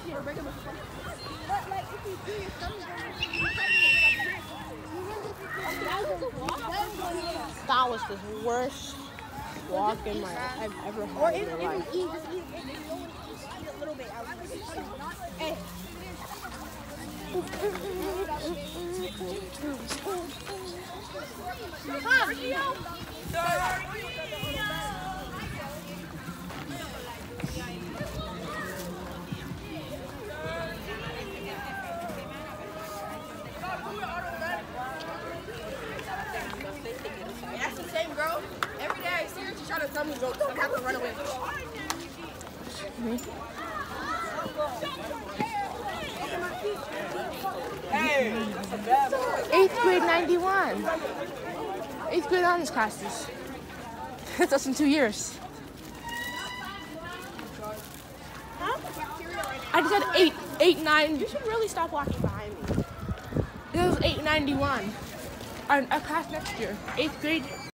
That was the worst walk in my I've ever had in my life. Hey. That's the same girl. Every day I see her, she tries to tell me jokes. I'm having to run away. Hey, that's a bad boy. 8th grade 91. 8th grade honors classes. That's in 2 years. I just had 8, 9. You should really stop walking behind me. It was 891. Our class next year, 8th grade.